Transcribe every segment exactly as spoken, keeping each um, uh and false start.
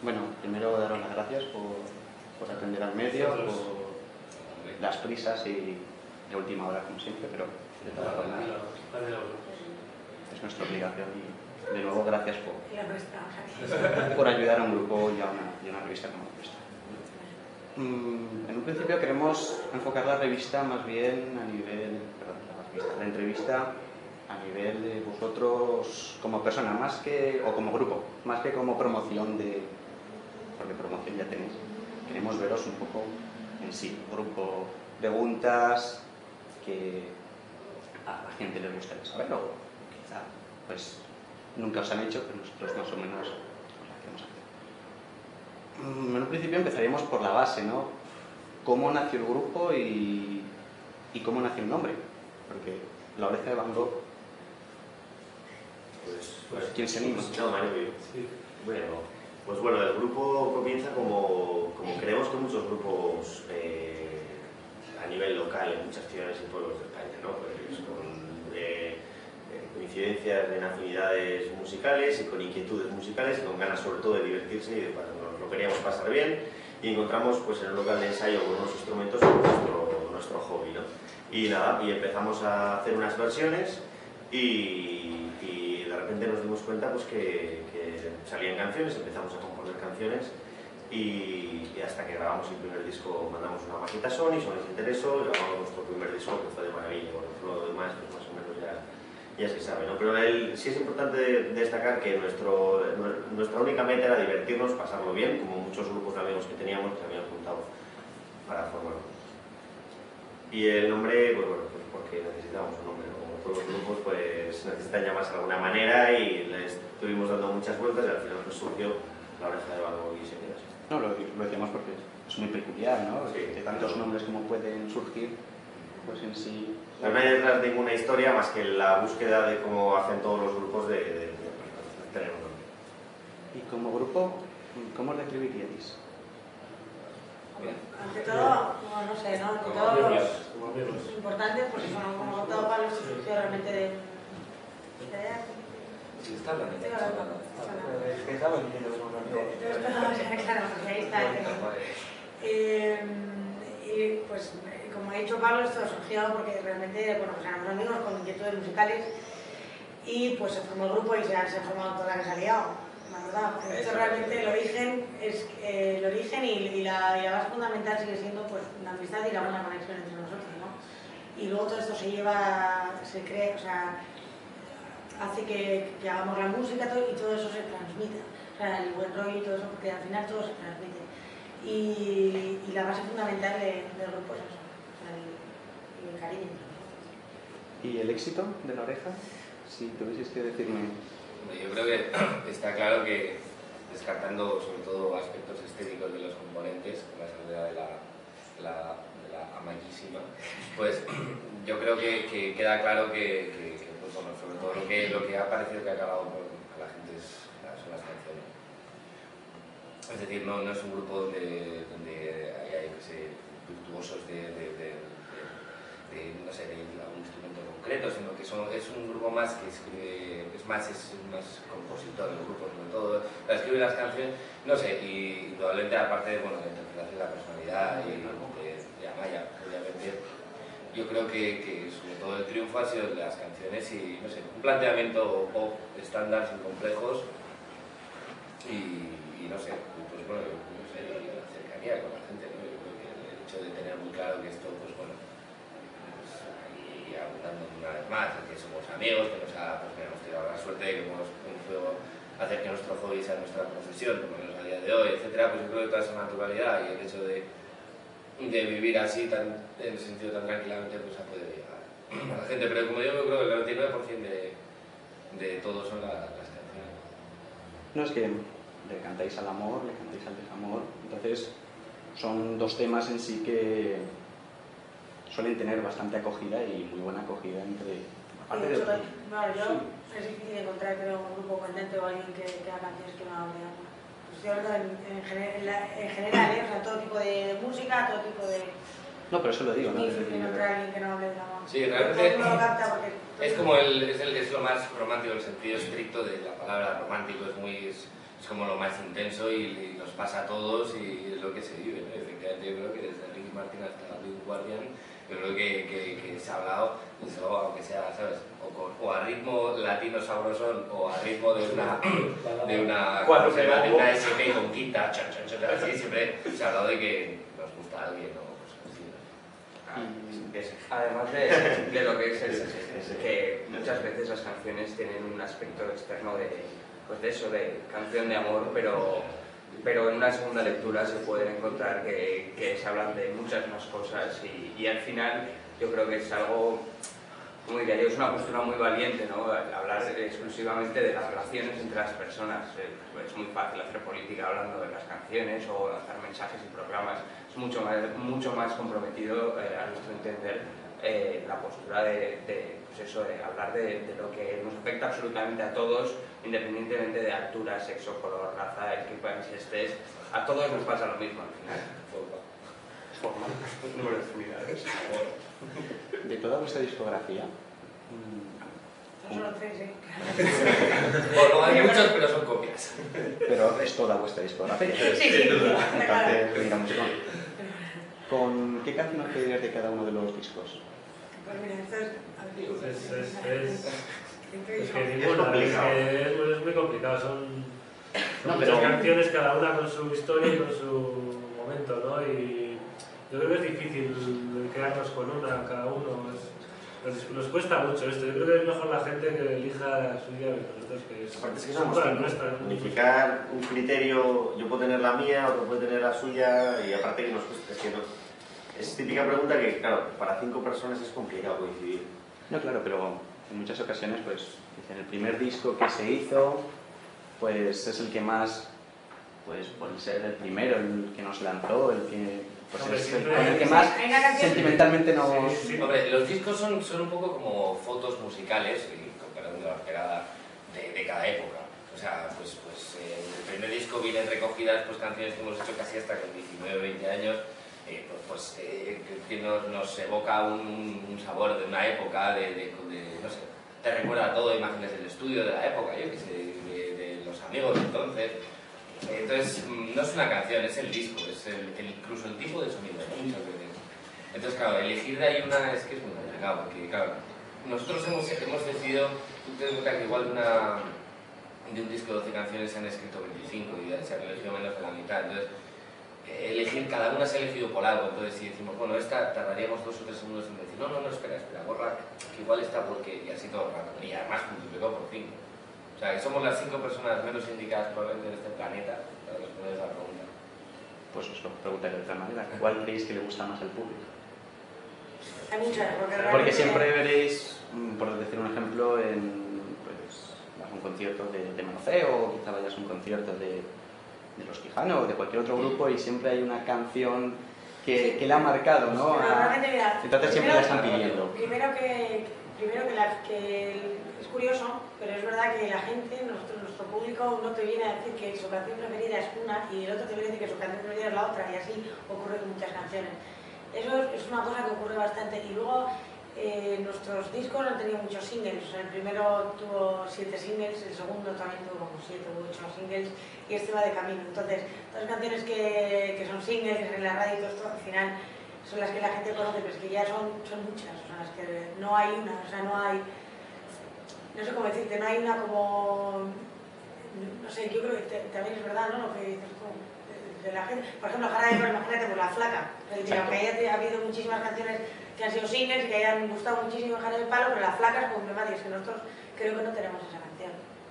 Bueno, primero daros las gracias por, por atender al medio, por las prisas y de última hora, como siempre, pero de todas formas es nuestra obligación y de nuevo gracias por, por ayudar a un grupo y a una, y a una revista como esta. Mm, en un principio queremos enfocar la revista más bien a nivel, perdón, la, revista, la entrevista a nivel de vosotros como persona, más que, o como grupo, más que como promoción de, porque promoción ya tenéis. Queremos veros un poco en sí, grupo, preguntas que a la gente les gustaría saber o quizá pues nunca os han hecho, pero nosotros más o menos os la queremos hacer. En un principio empezaríamos por la base, ¿no? ¿Cómo nació el grupo y, y cómo nació el nombre? Porque La Oreja de Van Gogh, pues, pues ¿quién se anima? No, Mario. Sí. Bueno, pues bueno, el grupo comienza como, como creemos que muchos grupos eh, a nivel local en muchas ciudades y pueblos de España, ¿no? Pues con eh, coincidencias en afinidades musicales y con inquietudes musicales y con ganas sobre todo de divertirse y de, bueno, nos lo queríamos pasar bien y encontramos pues en el local de ensayo con unos instrumentos nuestro, nuestro hobby, ¿no? Y nada, y empezamos a hacer unas versiones y, y de repente nos dimos cuenta pues que, que salían canciones, empezamos a componer canciones y, y hasta que grabamos el primer disco mandamos una maqueta a Sony, Sony se interesó, grabamos nuestro primer disco que fue de maravilla, bueno, lo demás pues más o menos ya, ya se sabe, ¿no? Pero el, sí es importante destacar que nuestro, nuestra única meta era divertirnos, pasarlo bien, como muchos grupos de amigos que teníamos que habían juntado para formar. Y el nombre, pues bueno, pues porque necesitábamos un nombre, ¿no? Como todos los grupos pues necesitan llamarse de alguna manera y les estuvimos dando muchas vueltas y al final pues surgió La Oreja de Van Gogh y se quedó así. No, lo, lo decíamos porque es muy peculiar, ¿no? Sí. De tantos nombres como pueden surgir, pues en sí... Pero no hay detrás de ninguna historia más que la búsqueda de cómo hacen todos los grupos de, de, de, de tener un nombre. Y como grupo, ¿cómo os describiríais? Ante todo, como no sé, ¿no? Ante todo los importantes, pues bueno, como todo Pablo se surgió realmente de... Sí, está hablando. Estamos diciendo que claro, porque ahí está. Eh, y pues, como ha dicho Pablo, esto surgió porque realmente, bueno, pues éramos amigos con inquietudes musicales y pues se formó el grupo y se han, se han formado toda la que se ha liado. La verdad, esto realmente el origen es eh, el origen y, y, la, y la base fundamental sigue siendo pues la amistad y la buena conexión entre nosotros, ¿no? Y luego todo esto se lleva, se cree, o sea, hace que, que hagamos la música todo, y todo eso se transmite, o sea, el buen rollo y todo eso, porque al final todo se transmite. Y, y la base fundamental de, del grupo es eso, o sea, el, el cariño. ¿Y el éxito de La Oreja? Si tuvieses que decirme... Yo creo que está claro que, descartando sobre todo aspectos estéticos de los componentes, con la salida de la, la, de la amallísima, pues yo creo que, que queda claro que, que, que pues, bueno, sobre todo lo que, lo que ha parecido que ha acabado con a la gente es, son las canciones. Es decir, no, no es un grupo donde, donde hay, hay que ser virtuosos de, de, de, de, de, no sé, de algún instrumento concreto, sino que son, es un grupo más que escribe, es más, es más compositor del grupo, sobre todo, escribe las canciones, no sé, y indudablemente aparte de, bueno, la interpretación de la personalidad y de, de Amaya, obviamente, yo creo que, que sobre todo el triunfo ha sido de las canciones y, no sé, un planteamiento pop estándar, sin complejos y, y no sé, pues bueno, no sé, la cercanía con la gente, ¿no? Yo creo que el hecho de tener muy claro que esto, pues bueno, y abundando una vez más, que somos amigos, que nos ha, pues, hemos tenido la suerte de que hemos podido hacer que nuestro hobby sea nuestra profesión, por lo menos a día de hoy, etcétera, pues yo creo que toda esa naturalidad y el hecho de, de vivir así, tan, en el sentido tan tranquilamente, pues ha podido llegar a la gente. Pero como yo creo que el noventa y nueve por ciento de, de todo son la, las canciones. No, es que le cantáis al amor, le cantáis al desamor, entonces son dos temas en sí que suelen tener bastante acogida y muy buena acogida entre... Aparte de... Bueno, yo sí. Es difícil encontrar, creo, un grupo cantante o alguien que, que haga canciones que no hable de amor. Pues yo hablo en, en, en, en general, ¿eh? O sea, todo tipo de, de música, todo tipo de... No, pero eso lo digo, ¿no? Es difícil encontrar a alguien que no hable de amor. Sí, realmente no lo capta porque... es como el, es, el, es lo más romántico, el sentido estricto de la palabra romántico, es muy... Es, es como lo más intenso y, y nos pasa a todos y es lo que se vive, ¿no? Efectivamente, yo creo que desde Ricky Martin hasta Big Guardian, yo creo que, que, que se ha hablado, desde luego, aunque sea, ¿sabes? O, con, o a ritmo latino sabrosón o a ritmo de una, de una, Cuatro de una, de segundos. una S P con quinta, chan, chan, chan, así, siempre se ha hablado de que nos gusta a alguien o cosas así, ¿no? Es- además de, de lo que es el, es que muchas veces las canciones tienen un aspecto externo de, pues de eso, de canción de amor, pero, pero en una segunda lectura se pueden encontrar que, que se hablan de muchas más cosas y, y al final yo creo que es algo, como diría yo, es una postura muy valiente, ¿no? Hablar exclusivamente de las relaciones entre las personas. Es muy fácil hacer política hablando de las canciones o lanzar mensajes y programas. Es mucho más, mucho más comprometido, eh, a nuestro entender, eh, la postura de, de, pues eso, de hablar de, de lo que nos afecta absolutamente a todos, independientemente de altura, sexo, color, raza, en qué país estés. A todos nos pasa lo mismo al final. Forma, número de extremidades. De toda vuestra discografía, Son solo tres, ¿eh? Bueno, hay muchos, pero son copias. pero es toda vuestra discografía. Sí, sí, claro. Entonces, mira, mucho con... ¿Con qué canción os pedirías de cada uno de los discos? Pues mira, esto es... Pues es, es, es, es que Es ninguna, es, complicado. que es, muy- es muy complicado, son, son No, muchas pero- canciones, cada una con su historia y con su momento, ¿no? Y yo creo que es difícil quedarnos con una, cada uno, es- nos, nos cuesta mucho esto, yo creo que es mejor la gente que elija la suya que nosotros, que es, Aparte es que son somos cosas cinco. nuestras, ¿no? Unificar un criterio, yo puedo tener la mía, otro puede tener la suya, y aparte que nos cuesta, es que no. Es típica pregunta que, claro, para cinco personas es complicado coincidir. No, claro, pero en muchas ocasiones, pues, dicen, el primer disco que se hizo, pues es el que más, pues, por ser el primero, el que nos lanzó, el que, pues, Hombre, es el, siempre con el hay- que más Hay una canción- sentimentalmente nos... Sí, sí. Hombre, los discos son, son un poco como fotos musicales, y con perdón de la pegada, de, de cada época. O sea, pues, pues eh, en el primer disco vienen recogidas pues, canciones que hemos hecho casi hasta con diecinueve o veinte años, eh, pues, pues eh, que nos, nos evoca un, un sabor de una época, de, de, de, no sé, te recuerda a todo, imágenes del estudio de la época, yo qué sé, de, de los amigos de entonces. Entonces, no es una canción, es el disco, es el, el, incluso el tipo de sonido, ¿no? Muchas veces. Entonces, claro, elegir de ahí una es que es muy complicado, porque, claro, nosotros hemos, hemos decidido, tú te das cuenta que igual de, una, de un disco de doce canciones se han escrito veinticinco y se han elegido menos de la mitad. Entonces, elegir, cada una se ha elegido por algo, entonces si decimos, bueno, esta tardaríamos dos o tres segundos en decir, no, no, no, espera, espera, borra, que igual está porque, y así todo el rato, y además multiplicado por cinco. O sea, que somos las cinco personas menos indicadas probablemente en este planeta para responder esa pregunta. Pues os lo preguntaré de otra manera. ¿Cuál creéis que le gusta más al público? Hay muchas, porque Porque realmente- siempre veréis, mm, por decir un ejemplo, en pues, vas a un concierto de, de Manoceo o quizá vayas a un concierto de, de Los Quijano o de cualquier otro grupo y siempre hay una canción que, Sí. que le ha marcado, ¿no? Pero A- realmente, mira, Entonces siempre la están pidiendo. Primero que, primero que, la- que es curioso, pero es verdad que la gente, nuestro, nuestro público, no te viene a decir que su canción preferida es una y el otro te viene a decir que su canción preferida es la otra, y así ocurre con muchas canciones. Eso es una cosa que ocurre bastante. Y luego, eh, nuestros discos han tenido muchos singles. O sea, el primero tuvo siete singles, el segundo también tuvo como siete u ocho singles, y este va de camino. Entonces, todas las canciones que, que son singles, que en la radio y todo esto, al final son las que la gente conoce, pero es que ya son, son muchas, o sea, las que no hay una, o sea, no hay, no sé cómo decirte, no hay una como, no sé, yo creo que te- también es verdad, ¿no? Lo que dices tú, de, de la gente, por ejemplo, Jara de Palo, imagínate, pues La Flaca, es decir, aunque haya habido muchísimas canciones que han sido singles y que hayan gustado muchísimo Jara de Palo, pero La Flaca es como emblemática, es que nosotros creo que no tenemos esa canción.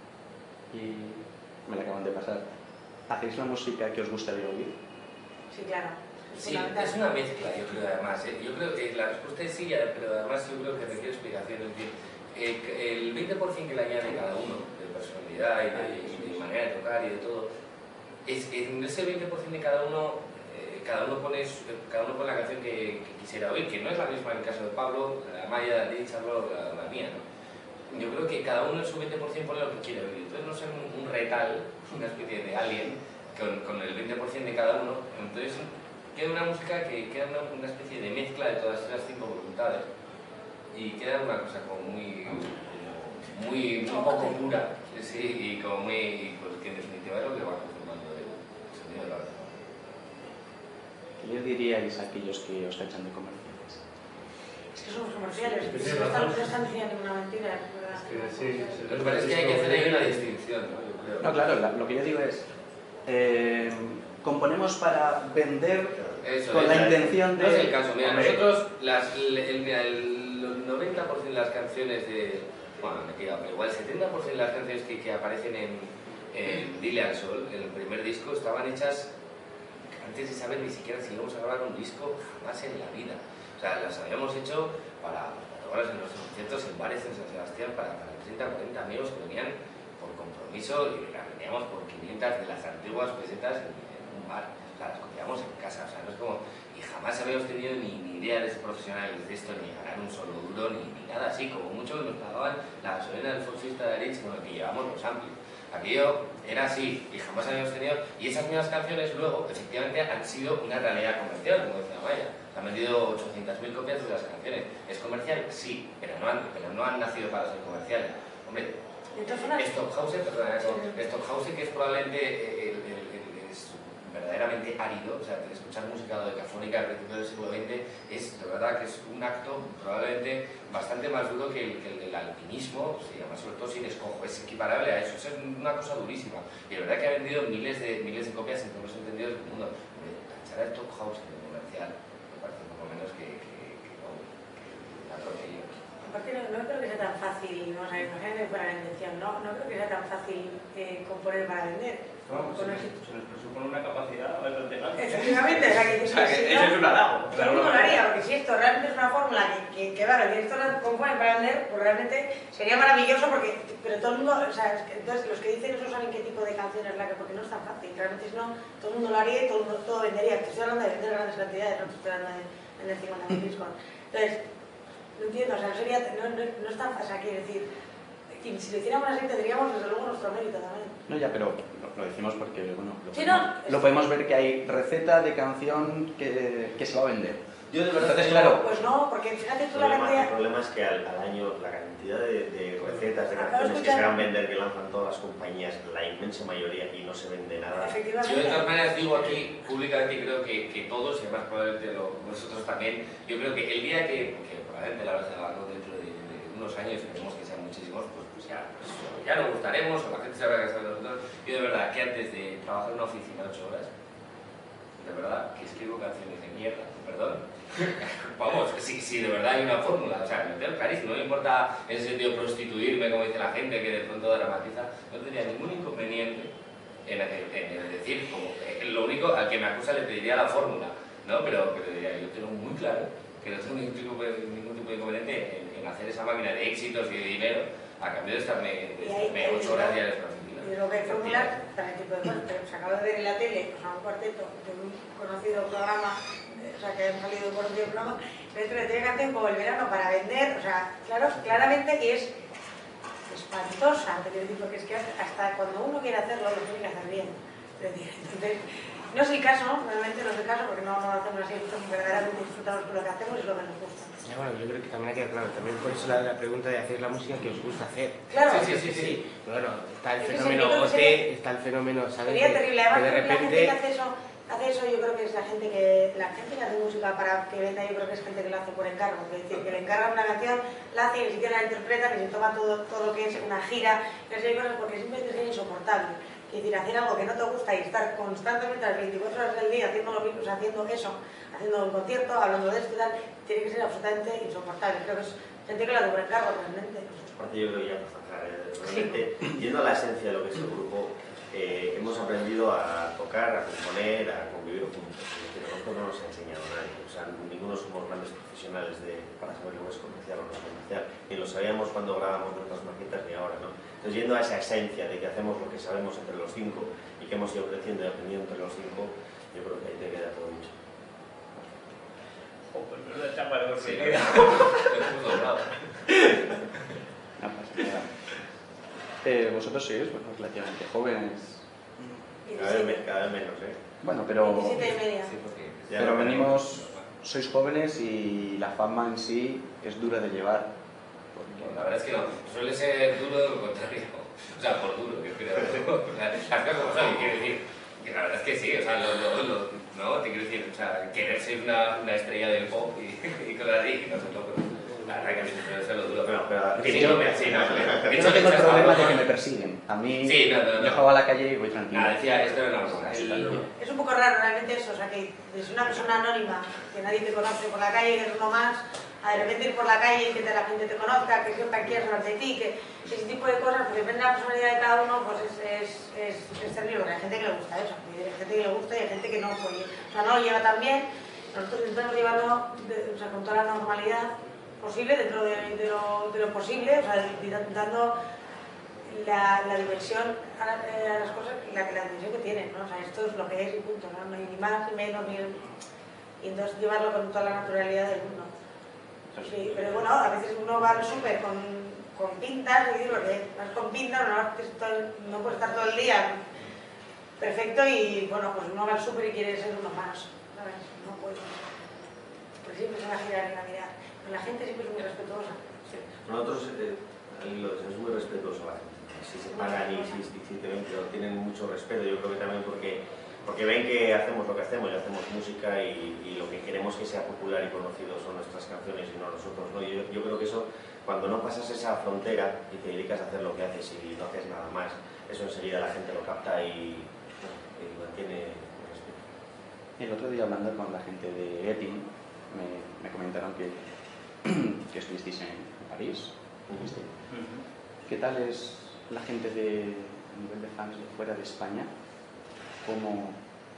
Y me la acaban de pasar. ¿Hacéis la música que os gustaría oír? Sí, claro. Sí, fundamental. es una mezcla, yo creo, además. ¿eh? Yo creo que la respuesta es sí, pero además yo creo que requiere explicación. Es decir, eh, el veinte por ciento que le añade cada uno, de personalidad y de, y de manera de tocar y de todo, es, en ese veinte por ciento de cada uno, eh, cada, uno pone, su- cada uno pone la canción que, que quisiera oír, que no es la misma en el caso de Pablo, la Maya, de Charlo, la, la mía, ¿no? Yo creo que cada uno en su veinte por ciento pone lo que quiere oír. Entonces no es un, un retal, una especie de alien, con, con el veinte por ciento de cada uno. Entonces queda una música que queda una, una especie de mezcla de todas esas cinco voluntades y queda una cosa como muy, muy, muy poco pura, Sí, y como muy, pues que en definitiva es lo que va conformando el sonido de la verdad. ¿Qué les diríais a aquellos que os tachan de comerciales? Es que somos comerciales, Sí, que sí, no están, razón. no están diciendo ninguna mentira, es verdad. Es que sí, sí, Lo que pasa es que hay que hacer ahí una distinción, ¿no? Yo creo. No, claro, la- lo que yo digo es, eh, componemos para vender Eso, con la esa es. intención de... No es el caso, mira, Hombre, nosotros, las, el, el, mira, el noventa por ciento de las canciones de... Bueno, me he tirado, pero igual el setenta por ciento de las canciones que, que aparecen en, en Dile al Sol, en el primer disco, estaban hechas antes de saber ni siquiera si íbamos a grabar un disco jamás en la vida. O sea, las habíamos hecho para, para tocarlas en nuestros conciertos en bares en San Sebastián para, para treinta, cuarenta amigos que venían por compromiso y las vendíamos por quinientas de las antiguas pesetas en, en un bar. O sea, las copiamos en casa, o sea, no es como... Y jamás habíamos tenido ni, ni idea de ser profesionales de esto, ni ganar un solo duro, ni, ni nada así. Como mucho nos pagaban la gasolina del Foxista de Arich con el que llevamos los amplis. Aquello era así, y jamás habíamos tenido... Y esas mismas canciones luego, efectivamente, han sido una realidad comercial, como decía Maya. Se han vendido ochocientas mil copias de las canciones. ¿Es comercial? Sí, pero no han, pero no han nacido para ser comerciales. Hombre, Stockhausen, perdona, Stockhausen, que es probablemente el, el, el, es verdaderamente árido, o sea, escuchar música dodecafónica al principio del siglo veinte es, de verdad, que es un acto probablemente bastante más duro que el, que el del alpinismo, se llama sobre todo sin escojo, es equiparable a eso, es una cosa durísima. Y la verdad que ha vendido miles de, miles de copias en todos los entendidos del mundo. Tachar a Stockhausen de comercial me parece un poco menos que, que, que, no, que la tortilla. Aparte, no, no creo que sea tan fácil, no, o sea, imagínate para la invención, no, no creo que sea tan fácil eh, componer para vender. No, Con se, el- se les presupone una capacidad bastante grande. Efectivamente, o sea, que, O sea, que si eso no, es un halago. todo el mundo lo haría, porque si esto realmente es una fórmula que, que, que vale, que esto lo componen para vender, pues realmente sería maravilloso, porque, pero todo el mundo, o sea, es que, entonces los que dicen eso saben qué tipo de canción es la que, porque no es tan fácil, realmente si no, todo el mundo lo haría y todo el mundo todo vendería. Te estoy hablando de vender grandes cantidades, no te estoy hablando de vender cincuenta mil discos. Entonces, no entiendo, o sea, no sería, no, no, no es tan fácil, o sea, quiero decir, y si lo hiciéramos así tendríamos desde luego nuestro mérito también. No, ya, pero lo, lo decimos porque, bueno, lo, Sí, podemos, no, lo es- podemos ver que hay receta de canción que, que se va a vender. Yo de verdad Entonces, tengo- claro, Pues no, porque fíjate El tú la problema, el cantidad... problema es que al, al año la cantidad de, de recetas, de Acabo de canciones que escuchar- se van a vender, que lanzan todas las compañías, la inmensa mayoría, y no se vende nada. Efectivamente. Yo de todas maneras digo aquí públicamente, creo que, que todos, y además probablemente lo, vosotros también, yo creo que el día que, que probablemente la verdad hablando dentro de, de unos años, esperemos que sean muchísimos, pues, pues ya, pues, ya nos gustaremos, o la gente se habrá cansado de nosotros. Yo de verdad que antes de trabajar en una oficina ocho horas, de verdad que escribo canciones de mierda, perdón. Vamos, si, si de verdad hay una fórmula, o sea, me tengo clarísimo, no me importa en ese sentido prostituirme, como dice la gente, que de pronto dramatiza, no tendría ningún inconveniente en, en- en decir, como, eh, lo único al que me acusa le pediría la fórmula, ¿no? Pero, pero diría, yo tengo muy claro que no tengo ningún tipo, de- ningún tipo de inconveniente en, en hacer esa máquina de éxitos y de dinero a cambio de estarme, de Y ahí- estarme ahí ocho horas está. diarias en la oficina. Y lo que hay formulas para el tipo de cosas. Pero se acaba de ver en la tele, o sea, un cuarteto de un conocido programa, eh, o sea, que han salido de un conocido programa, dentro de tres canciones como el verano para vender, o sea, claro, claramente que es espantosa, te quiero decir, porque es que hasta cuando uno quiere hacerlo, lo tiene que hacer bien. Es decir, entonces, no es el caso, realmente no es el caso, porque no, no lo hacemos así, verdaderamente disfrutamos con lo que hacemos y es lo que nos gusta. Ya, bueno, yo creo que también ha quedado claro, también por eso la, la pregunta de hacer la música que os gusta hacer. Claro, Sí, sí, sí, sí. Bueno, está el Es que fenómeno sí, yo creo que O T, sería- está el fenómeno, ¿sabes? sería De- terrible. que Además, de creo que la gente que repente... hace eso, hace eso, yo creo que es la gente que la gente que hace música para que venda, yo creo que es gente que lo hace por encargo. Es decir, que le encargan una canción, la hace y ni siquiera la interpreta, ni se toma todo, todo lo que es una gira, que sé cosas, porque simplemente es insoportable. Es decir, hacer algo que no te gusta y estar constantemente las veinticuatro horas del día haciendo lo mismo, o sea, haciendo eso, haciendo un concierto, hablando de esto y tal, tiene que ser absolutamente insoportable. Creo que es gente que lo hace por encargo realmente. Aparte yo creo que ya para zanjar, eh, realmente, yendo a la esencia de lo que es el grupo, eh, hemos aprendido a tocar, a componer, a convivir juntos. Es decir, a nosotros no nos ha enseñado nadie, o sea, ninguno somos grandes profesionales de, para saber lo que es comercial o no es comercial, ni lo sabíamos cuando grabábamos nuestras maquetas ni ahora, ¿no? Entonces, yendo a esa esencia de que hacemos lo que sabemos entre los cinco y que hemos ido creciendo y aprendiendo entre los cinco, yo creo que ahí te queda todo dicho. Oh, pues menuda chapa de Sí, oportunidad. me puso bravo. no pasa nada. Eh, vosotros sois, bueno, relativamente jóvenes. Cada vez, me- cada vez menos, ¿eh? Bueno, pero, diecisiete y media. Sí, porque... Ya pero no venimos, sois jóvenes y la fama en sí es dura de llevar. Bueno, Porque, la verdad es que no, suele ser duro de lo contrario. O sea, por duro, yo creo. O sea, las cosas como son, quiero decir, que la verdad es que sí, o sea, lo, lo, lo, ¿no? Te quiero decir, o sea, querer ser una, una estrella del pop y, y cosas así, no sé, loco. La verdad que a mí eso es lo duro, pero... pero que yo, no me sí, no, yo no tengo el problema de que me persiguen. A mí, sí, no, no, no. yo juego a la calle y voy tranquilo. Ah, decía, esto no es una cosa. Es un poco raro realmente eso, o sea, que desde una persona anónima, que nadie te conoce por la calle, que eres uno más, a de repente ir por la calle y que la gente te conozca, que siempre quieras hablar de ti, que ese tipo de cosas, porque depende de la personalidad de cada uno, pues es, es, es, es terrible. Hay gente que le gusta eso, hay gente que le gusta y hay gente que no, pues, o sea, no lo lleva tan bien. Nosotros intentamos llevarlo de, o sea, con toda la normalidad posible, dentro de, de, lo, de lo posible, o sea, dando la, la diversión a, la, a las cosas, la, la diversión que tienen, ¿no? O sea, esto es lo que es y punto, ¿no? No hay ni más, ni menos, ni... Y entonces llevarlo con toda la naturalidad del mundo. Sí, pero bueno, a veces uno va al súper con, con pintas, y digo que vas con pintas, no, no puedes estar todo el día perfecto y bueno, pues uno va al súper y quiere ser uno más, ¿sabes? No puede. Pues siempre se va a girar y va a mirar. Pero la gente siempre es muy respetuosa. Sí. Nosotros, eh, es muy respetuoso la gente. Si se paran y si, si, si te ven, pero tienen mucho respeto, yo creo que también porque... Porque ven que hacemos lo que hacemos y hacemos música y, y lo que queremos que sea popular y conocido son nuestras canciones y no nosotros, ¿no? Yo, yo creo que eso, cuando no pasas esa frontera y te dedicas a hacer lo que haces y no haces nada más, eso enseguida la gente lo capta y, y mantiene el respeto. El otro día hablando con la gente de Epping, me, me comentaron que, que estuvisteis en París. Uh-huh. ¿Qué tal es la gente de a nivel de fans de fuera de España? ¿Cómo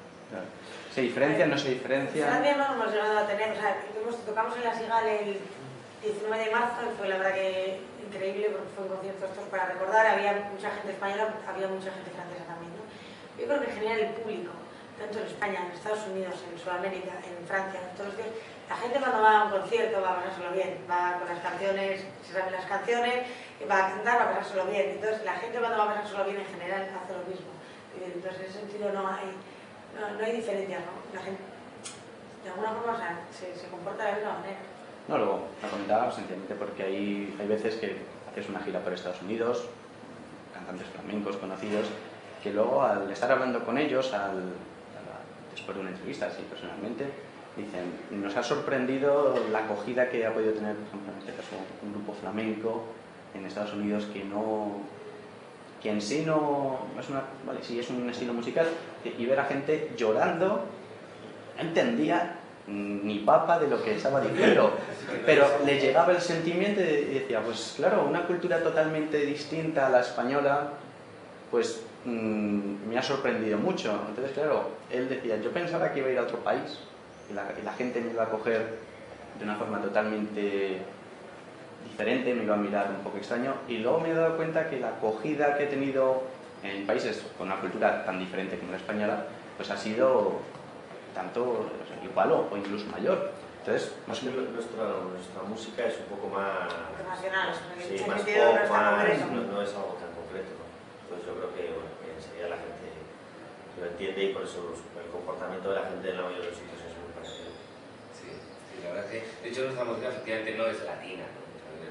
se diferencia, no se diferencia? En Francia no hemos llegado a tener, o sea, tocamos en la Sigal el diecinueve de marzo y fue la verdad que increíble porque fue un concierto estos para recordar, había mucha gente española, había mucha gente francesa también, ¿no? Yo creo que en general el público, tanto en España, en Estados Unidos, en Sudamérica, en Francia, en todos los días, la gente cuando va a un concierto va a pasárselo bien, va con las canciones, se saben las canciones, va a cantar, va a pasárselo bien, entonces la gente cuando va a pasárselo bien en general hace lo mismo. Entonces, en ese sentido no hay, no, no hay diferencia, ¿no? La gente, de alguna forma, o sea, se, se comporta de la misma manera. No, luego, lo comentaba sencillamente porque hay, hay veces que haces una gira por Estados Unidos, cantantes flamencos conocidos, que luego al estar hablando con ellos, al, al, después de una entrevista, así personalmente, dicen, nos ha sorprendido la acogida que ha podido tener, por ejemplo, en este caso, un grupo flamenco en Estados Unidos que no... que en sí no es una, vale, sí es un estilo musical, y ver a gente llorando, no entendía ni papa de lo que estaba diciendo, pero le llegaba el sentimiento y decía, pues claro, una cultura totalmente distinta a la española, pues mmm, me ha sorprendido mucho. Entonces claro, él decía, yo pensaba que iba a ir a otro país y la, y la gente me iba a coger de una forma totalmente diferente, me iba a mirar un poco extraño, y luego me he dado cuenta que la acogida que he tenido en países con una cultura tan diferente como la española, pues ha sido tanto, o sea, igual o, o incluso mayor. Entonces, más que nuestra, nuestra música es un poco más internacional, sí, más pop, más, no, no es algo tan concreto, ¿no? Entonces yo creo que, bueno, que enseguida la gente lo entiende y por eso el comportamiento de la gente en la mayoría de los sitios es muy parecido. Sí, sí, la verdad es que, de hecho, nuestra música efectivamente no es latina, ¿no?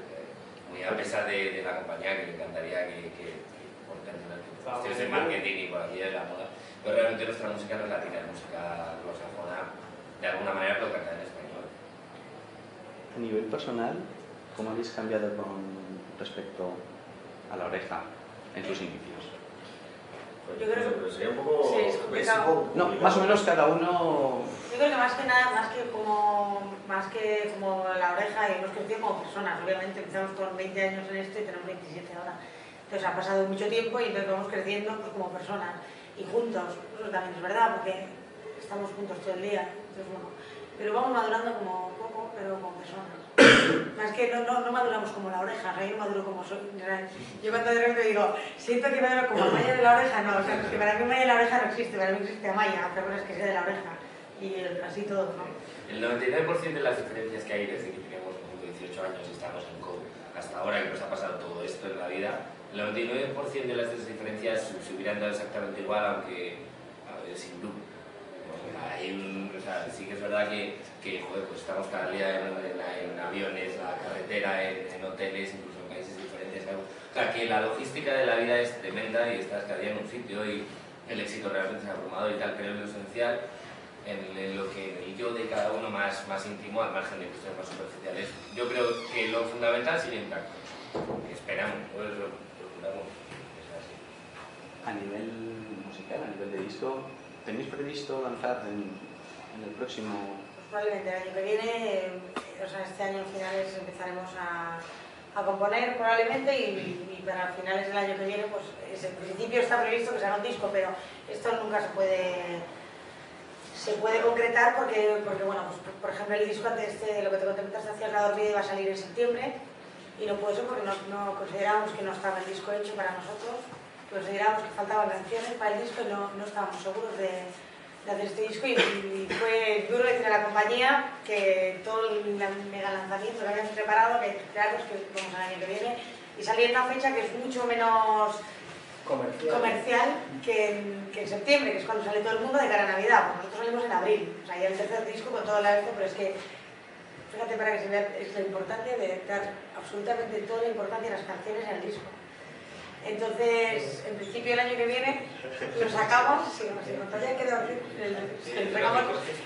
Muy a pesar de, de la compañía, que me encantaría que, que, que por tener cuestiones de marketing y por aquí de la moda, pero realmente nuestra música no es latina, es música anglosajona, de alguna manera, pero cantada en español. A nivel personal, ¿cómo habéis cambiado con respecto a La Oreja en sus inicios? Yo creo que sería un poco... Sí, es complicado. No, más o menos cada uno... Yo creo que más que nada, más que como, más que como La Oreja, hemos crecido como personas. Obviamente empezamos con veinte años en esto y tenemos veintisiete ahora. Entonces ha pasado mucho tiempo y entonces vamos creciendo pues, como personas. Y juntos, eso también es verdad, porque estamos juntos todo el día. Entonces, bueno, pero vamos madurando como poco, pero como personas. Más que no, no, no maduramos como La Oreja, o sea, yo no maduro como soy. Yo cuando de repente digo, siento que maduro como Amaya de La Oreja, no, o sea, que para mí Amaya de La Oreja no existe, para mí existe Amaya, otra cosa es que sea de La Oreja. Y así todo, ¿no? El noventa y nueve por ciento de las diferencias que hay desde que teníamos dieciocho años y estamos en C O V hasta ahora que nos ha pasado todo esto en la vida, el noventa y nueve por ciento de las diferencias se hubieran dado exactamente igual, aunque a ver, sin grupo. Hay un, o sea, sí que es verdad que, que joder, pues estamos cada día en, en, en aviones, la carretera, en, en hoteles, incluso en países diferentes. sea, que la logística de la vida es tremenda y estás cada día en un sitio y el éxito realmente es abrumador y tal, pero es lo esencial en, en lo que en el yo de cada uno más, más íntimo, al margen de cuestiones más superficiales. Yo creo que lo fundamental sigue intacto. Esperamos, pues lo, lo fundamos. Es así. A nivel musical, a nivel de disco, ¿tenéis previsto lanzar en, en el próximo...? Pues probablemente el año que viene, eh, o sea, este año a finales empezaremos a, a componer probablemente y, y para finales del año que viene, pues es, en principio está previsto que se haga un disco, pero esto nunca se puede se puede concretar porque, porque bueno, pues, por ejemplo el disco antes de lo que te conté mientras hacías la dormida iba a salir en septiembre y no puede ser porque no, no considerábamos que no estaba el disco hecho para nosotros, considerábamos que faltaban canciones para el disco y no, no estábamos seguros de, de hacer este disco y, y fue duro decir a la compañía que todo el mega lanzamiento que habíamos preparado, que claro, que vamos al año que viene y salía en una fecha que es mucho menos Comercial, comercial que, en, que en septiembre, que es cuando sale todo el mundo de cara a Navidad. Pues nosotros salimos en abril, o sea, ya el tercer disco con todo la esto, pero es que fíjate para que se vea es la importancia de dar absolutamente toda la importancia de las canciones en el disco. Entonces, en principio el año que viene lo sacamos, si nos encontraría quedado el, el entregamos,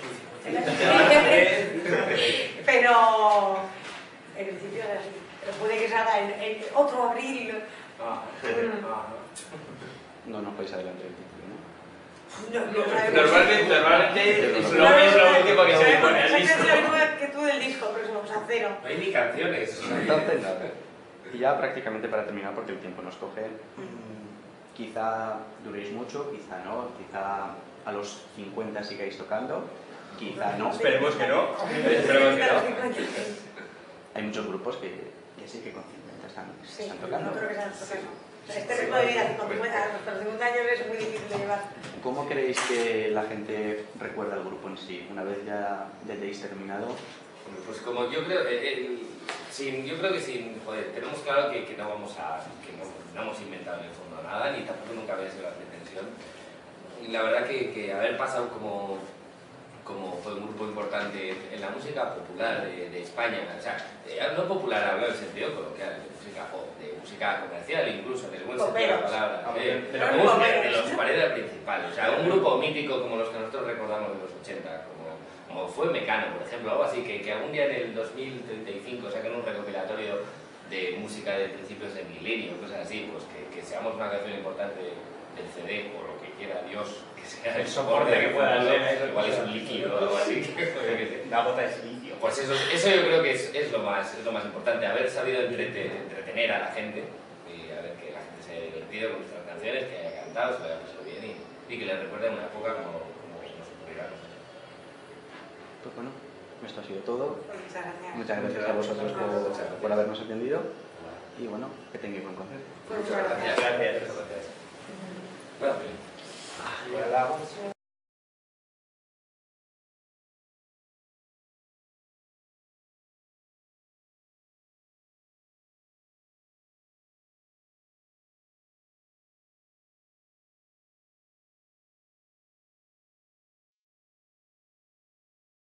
pero en principio es así. Pero puede que salga en, en otro abril. Ah, ah. No nos podéis adelantar el título, ¿no? No, no, Normalmente, normalmente es lo último que se pone al disco. Es lo mismo que tú del disco, pero somos a cero. No hay ni canciones. Entonces, nada. Y ya prácticamente para terminar, porque el tiempo nos coge, quizá duréis mucho, quizá no, quizá a los cincuenta sigáis tocando, quizá no. Esperemos que no. Esperemos que no. Hay muchos grupos que, que sí que con cincuenta están, Sí, están no tocando. creo que sean tocando. Este ritmo de vida con cincuenta, hasta los cincuenta años es muy difícil de llevar. ¿Cómo creéis que la gente recuerda al grupo en sí? Una vez ya, ya hayáis terminado. Pues como yo creo, eh, eh, sin, yo creo que sin, joder, tenemos claro que, que no vamos a, que no, no hemos inventado en el fondo nada, ni tampoco nunca había sido la pretensión. Y la verdad que, que haber pasado como, como fue un grupo importante en la música popular de, de España, o sea, eh, no popular hablo en sentido coloquial, de música pop, de música comercial incluso, en el buen sentido de la palabra, eh, de, los, de, de los paredes principales, o sea, un grupo mítico como los que nosotros recordamos de los ochenta, como como fue Mecano, por ejemplo, algo así, que, que algún día en el dos mil treinta y cinco saquen un recopilatorio de música de principios del milenio, cosas así, pues que, que seamos una canción importante del C D, o lo que quiera Dios, que sea el soporte que pueda ser, igual es un líquido o algo así, que, una gota de silicio. Pues eso, eso yo creo que es, es, lo más, es lo más importante, haber sabido entretener, entretener a la gente, y a ver que la gente se haya divertido con nuestras canciones, que haya cantado, se lo haya pasado bien, y, y que les recuerde una época como, como nos ocurrirá. Pues bueno, esto ha sido todo. Muchas gracias. Muchas gracias a vosotros por, por habernos atendido y bueno, que tengáis buen concierto. Muchas gracias. Gracias.